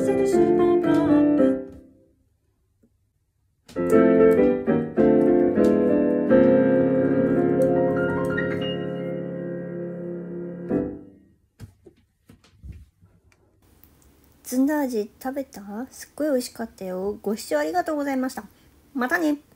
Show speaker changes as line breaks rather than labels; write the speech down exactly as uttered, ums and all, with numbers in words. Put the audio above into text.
せるスーパーカップ。ずんだ味食べた？すっごい美味しかったよ。ご視聴ありがとうございました。またね。